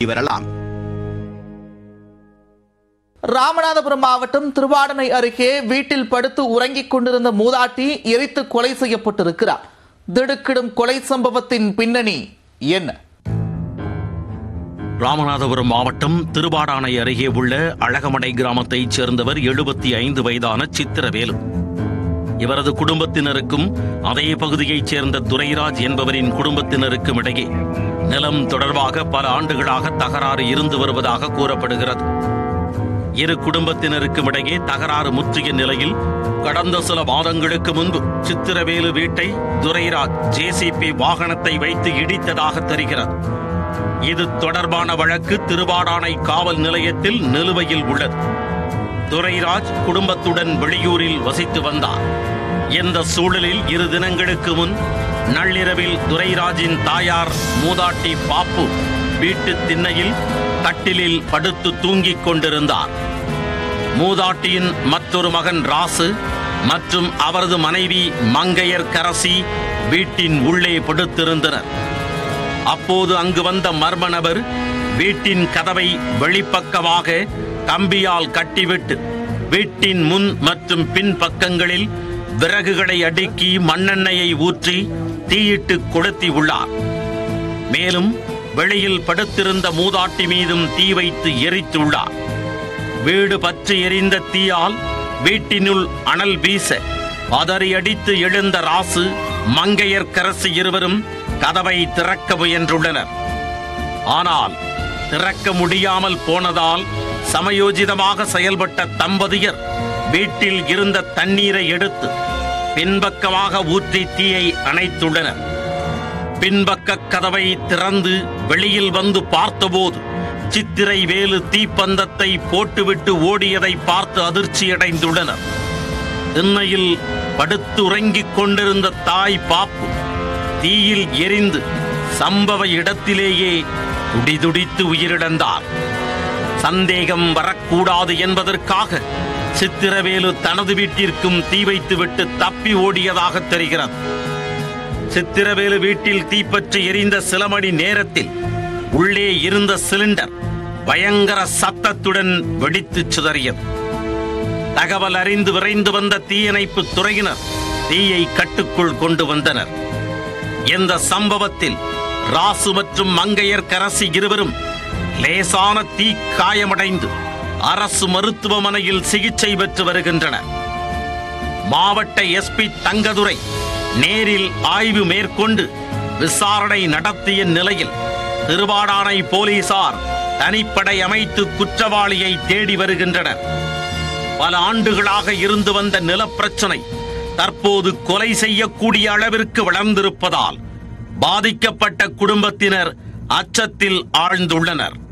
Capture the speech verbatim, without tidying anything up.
வரலாம். ராமநாதபுரம் மாவட்டம் திருவாடனை அருகே வீட்டில் படுத்து உறங்கிக் கொண்டிருந்த மூதாட்டி எரித்து கொலை செய்யப்பட்டிருக்கிறார். திடுக்கிடும் கொலை சம்பவத்தின் பின்னணி என்ன? ராமநாதபுரம் மாவட்டம் திருவாடானை அருகே உள்ள அழகமடை கிராமத்தைச் சேர்ந்தவர் எழுபத்தி ஐந்து வயதான சித்திரவேலு. இவரது குடும்பத்தினருக்கும் அதே பகுதியைச் சேர்ந்த துரைராஜ் என்பவரின் குடும்பத்தினருக்கும் இடையே நிலம் தொடர்பாக பல ஆண்டுகளாக தகராறு இருந்து வருவதாக கூறப்படுகிறது. இரு குடும்பத்தினருக்கும் இடையே தகராறு முற்றிய நிலையில் கடந்த சில மாதங்களுக்கு முன்பு சித்திரவேலு வீட்டை துரைராஜ் ஜேசிபி வாகனத்தை வைத்து இடித்ததாக தெரிகிறது. இது தொடர்பான வழக்கு திருவாடானை காவல் நிலையத்தில் நிலுவையில் உள்ளது. துரைராஜ் குடும்பத்துடன் வெளியூரில் வசித்து வந்தார். இந்த சூழலில் இரு தினங்களுக்கு முன் நள்ளிரவில் துரைராஜின் தாயார் மூதாட்டி பாப்பு வீட்டு திண்ணையில் கட்டிலில் படுத்து தூங்கிக் கொண்டிருந்தார். மூதாட்டியின் மற்றொரு மகன் ராசு மற்றும் அவரது மனைவி மங்கையர் கரசி வீட்டின் உள்ளே படுத்திருந்தனர். அப்போது அங்கு வந்த மர்ம நபர் வீட்டின் கதவை வெளிப்பக்கமாக கம்பியால் கட்டிவிட்டு வீட்டின் முன் மற்றும் பின் பக்கங்களில் விறகுகளை அடுக்கி மண்ணெண்ணெயை ஊற்றி தீயிட்டு கொளுத்தி உள்ளார். மேலும் வெளியில் படுத்திருந்த மூதாட்டி மீதும் தீ வைத்து எரித்துள்ளார். வீடு பற்றி எரிந்த தீயால் வீட்டினுள் அனல் வீச பதறி அடித்து எழுந்த ராசு மங்கையர் கரசி இருவரும் கதவை திறக்க முயன்றுள்ளனர். ஆனால் திறக்க முடியாமல் போனதால் சமயோஜிதமாக செயல்பட்ட தம்பதியர் வீட்டில் இருந்த தண்ணீரை எடுத்து பின்பக்கமாக ஊற்றி தீயை அணைத்துள்ளனர். பின்பக்க கதவை திறந்து வெளியில் வந்து பார்த்தபோது சித்திரவேலு தீப்பந்தத்தை போட்டுவிட்டு ஓடியதை பார்த்து அதிர்ச்சியடைந்துள்ளனர். திண்ணையில் படுத்து உறங்கிக் கொண்டிருந்த தாய் பாப்பு தீயில் எரிந்து சம்பவ இடத்திலேயே துடிதுடித்து உயிரிழந்தார். சந்தேகம் வரக்கூடாது என்பதற்காக சித்திரவேலு தனது வீட்டிற்கும் தீ வைத்துவிட்டு தப்பி ஓடியதாக தெரிகிறது. சித்திரவேலு வீட்டில் தீப்பற்றி எரிந்த சில மணி நேரத்தில் உள்ளே இருந்த சிலிண்டர் பயங்கர சத்தத்துடன் வெடித்து சிதறியது. தகவல் அறிந்து விரைந்து வந்த தீயணைப்பு துறையினர் தீயை கட்டுக்குள் கொண்டு வந்தனர். இந்த சம்பவத்தில் ராசு மற்றும் மங்கையர் கரசி இருவரும் லேசான தீ காயமடைந்து அரசு மருத்துவமனையில் சிகிச்சை பெற்று வருகின்றனர். மாவட்ட எஸ்பி தங்கதுரை நேரில் ஆய்வு மேற்கொண்டு விசாரணை நடத்திய நிலையில் திருவாடானை போலீசார் தனிப்படை அமைத்து குற்றவாளியை தேடி வருகின்றனர். பல ஆண்டுகளாக இருந்து வந்த நிலப்பிரச்சனை தற்போது கொலை செய்யக்கூடிய அளவிற்கு வளர்ந்திருப்பதால் பாதிக்கப்பட்ட குடும்பத்தினர் அச்சத்தில் ஆழ்ந்துள்ளனர்.